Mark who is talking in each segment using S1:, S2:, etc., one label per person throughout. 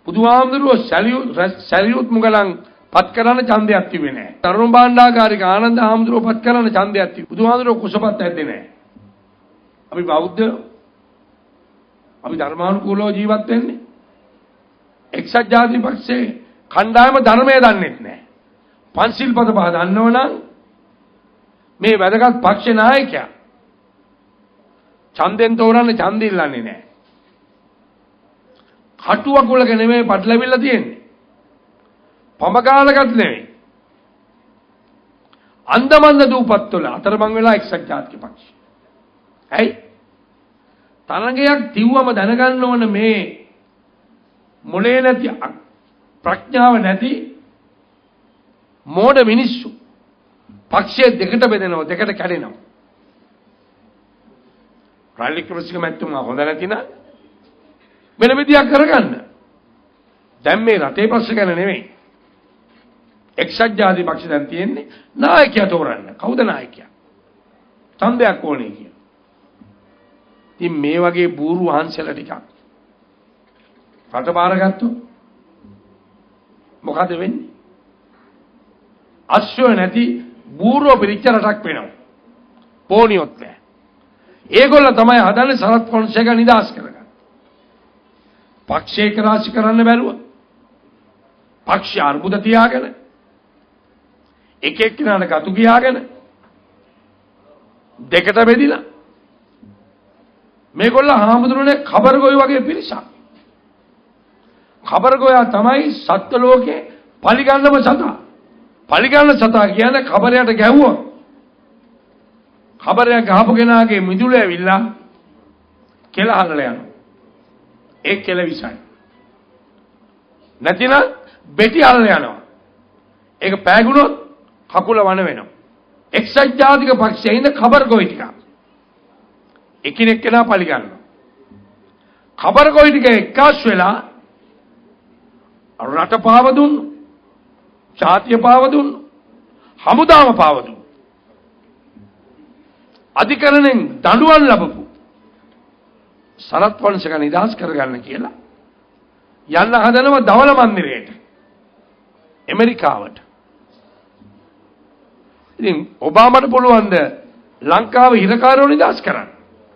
S1: බුදුහාමුදුරුවෝ සැරියුත් මුගලන් පත් කරන ඡන්දයක් තිබෙන්නේ නැහැ. තරුණ භාණ්ඩාගාරික ආනන්ද හාමුදුරුවෝ පත් කරන ඡන්දයක් තිබුණා. බුදුහාමුදුරුවෝ කුසපත් ඇද්දේ නැහැ. අපි බෞද්ධ අපි ධර්මානුකූලව ජීවත් වෙන්නේ. එක්සත් ජාතික පක්ෂයේ කණ්ඩායම ධර්මය දන්නේ නැහැ. පන්සිල් පද පහ දන්නවනම් මේ වැදගත් පක්ෂ නායකයා ඡන්දෙන් තෝරන්නේ ඡන්ද ඉල්ලන්නේ නැහැ. කටුවකුලක නෙමෙයි පටලවිල්ල තියෙන්නේ. පඹගාලකට නෙමෙයි. අන්දමන්ද දූපත් වල අතරමං වෙලා එක්සත් ජාතික පක්ෂය. ඇයි? තරංගයක් තිව්වම දැනගන්න ඕන මේ මොලේ නැති ප්‍රඥාව නැති මෝඩ මිනිස්සු පක්ෂයේ දෙකට බෙදෙනවා, දෙකට කැඩෙනවා. රාජ්‍ය ක්‍රමසික මැතිතුමා හොඳ නැතිනම් වෙන විදියක් කරගන්න. දැන් මේ රටේ ප්‍රශ්න ගැන නෙමෙයි. එක්සත් ජාතික පක්ෂය දැන් තියෙන්නේ නායකයා තෝරන්න. කවුද නායකයා? ඡන්දයක් ඕනේ කියන. ඉතින් මේ වගේ බూరు වහන්සලා ටිකක් රට බාරගත්තොත් මොකද වෙන්නේ? අශ්වය නැති බూరుව පිරිච්ච රටක් වෙනවා. පෝනියොත් නැහැ. ඒගොල්ල තමයි හදන්නේ සරත් ෆොන්සේකා නිදාස් කරගන්න. පක්ෂේක රාශි කරන්න බැරුව. පක්ෂ අර්බුද තියාගෙන එක එක්කිනාට ගතු ගියාගෙන දෙකට බෙදිලා මේගොල්ල හාමුදුරනේ කබරගොයි වගේ පිරිසක්. කබරගොයා තමයි සත්ත්ව ලෝකේ පරිගන්නම සතා. පරිගන්න සතා කියන්නේ කබරයට ගැහුවොත් කබරය ගහපු කෙනාගේ මිදුල ඇවිල්ලා කෙල හදලා යනවා. ඒ කෙල විසයි. නැතිනම් බෙටි අල්ල යනවා. ඒක පෑගුණොත් කකුල වන වෙනවා. එක්සත් ජාතික පක්ෂයේ ඉන්න කබරගොයි ටික. එකිනෙක කෙනා පලි ගන්නවා. කබරගොයි ටික එක්කාස් වෙලා රට පාව දුන්න, ජාතිය පාව දුන්න, හමුදාව පාව දුන්න. අධිකරණයෙන් දඬුවම් ලැබපු සරත් ෆොන්සේකා නිදහස් කරගන්න කියලා යන්න හදනවා ධවල මන්දිරයට ඇමරිකාවට. ඉතින් ඔබාමට පුළුවන් ද ලංකාවේ හිරකාරයෝ නිදහස් කරන්න?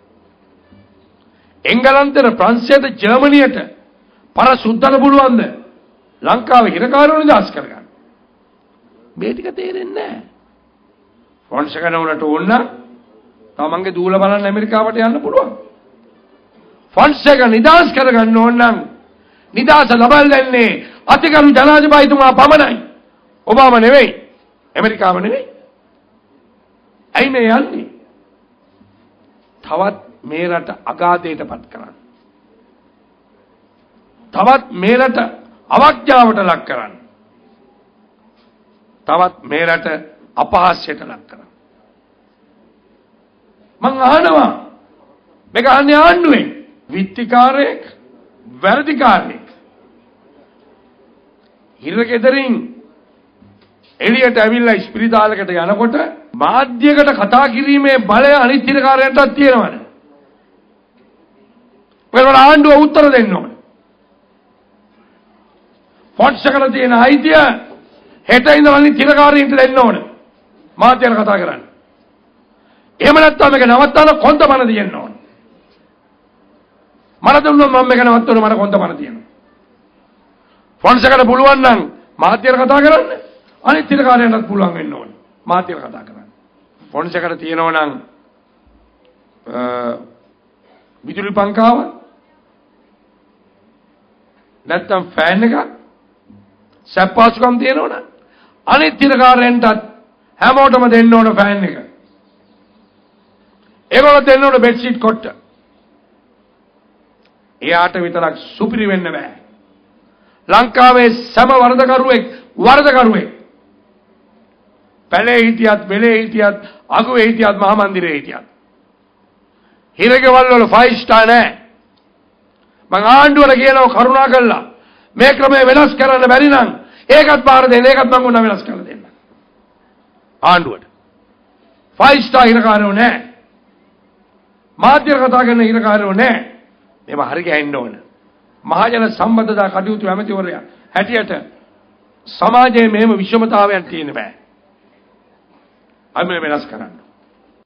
S1: එංගලන්තේ ප්‍රංශයට ජර්මනියට පර සුද්දන්න පුළුවන් ද ලංකාවේ හිරකාරයෝ නිදහස් කරගන්න? මේ ටික තේරෙන්නේ නැහැ. ෆොන්සේකා නෝනට ඕන තමන්ගේ දූල බලන්න ඇමරිකාවට යන්න පුළුවන්. ෆොන්සේකා නිදහස් කරගන්න ඕන නම් නිදහස ලබා දෙන්නේ අතිගරු ජනාධිපතිතුමා පමණයි. ඔබාම නෙවෙයි. ඇමරිකාව නෙවෙයි. ඇයි මේ යන්නේ? තවත් මේ රට අගාධයටපත් කරන්න. තවත් මේ රට අවඥාවට ලක් කරන්න. තවත් මේ රට අපහාස්‍යයට ලක් කරන්න. මං අහනවා මේක අහන්නේ ආණ්ඩුවෙන් විත්තිකාරයෙක් වැරදිකාරයෙක් හිරගෙදරින් එළියට ඇවිල්ලා ඉස්පිරිතාලයකට යනකොට මාධ්‍යයකට කතා කිරීමේ බලය අනිත් හිරකාරයන්ටත් තියෙනවද? ඔයාලා ආණ්ඩුව උත්තර දෙන්න ඕනේ. ෆොන්සේකාට තියෙන අයිතිය හෙට ඉඳන් අනිත් හිරකාරයන්ට දෙන්න ඕනේ. මාධ්‍යයට කතා කරන්න. එහෙම නැත්නම් මේක නවත්තන්න කොන්ද බන දෙන්න ඕනේ. මම දුන්නොත් මම මේක නවත්තන්න මට කොන්ද බන තියෙනවා. ෆොන්සේකාට පුළුවන් නම් මාධ්‍යයට කතා කරන්න. අනිත් හිරකාරයන්ටත් පුළුවන් වෙන්න ඕනේ. මාධ්‍යයට කතා කරන්න. ෆොන්සේකාට තියෙනවා නම් විදුලි පංකාව නැත්නම් ෆෑන් එක සැප්පාසුකම් තියෙනවනම් අනිත් හිරකාරයන්ටත් හැමෝටම දෙන්න ඕන ෆෑන් එක. ඒගොල්ලෝ දෙන්න ඕන බෙඩ් ෂීට් කොට්ට. එයාට විතරක් සුපිරි වෙන්න බෑ. ලංකාවේ සම වරදකරුවෙක් පැලේ හිටියත්, වෙලේ හිටියත්, අගුවේ හිටියත්, මහා මන්දිරේ හිටියත් හිරගෙවල් වල 5 ස්ටාර් නැහැ. මං ආණ්ඩුවට කියනවා කරුණා කළා මේ ක්‍රමය වෙනස් කරන්න බැරි නම් ඒකත් බාර දෙන්න. ඒකත් මං උනා වෙනස් කරලා දෙන්න. ආණ්ඩුවට 5 ස්ටාර් හිරකාරයෝ නැහැ. මාධ්‍ය කතා කරන හිරකාරයෝ නැහැ. මේව හරි ගහන්න ඕන. මහජන සම්බන්ධතා කටයුතු ඇමතිවරයා හැටියට සමාජයේ මෙහෙම විෂමතාවයන් තියෙන්න බෑ. අපි වෙනස් කරන්න.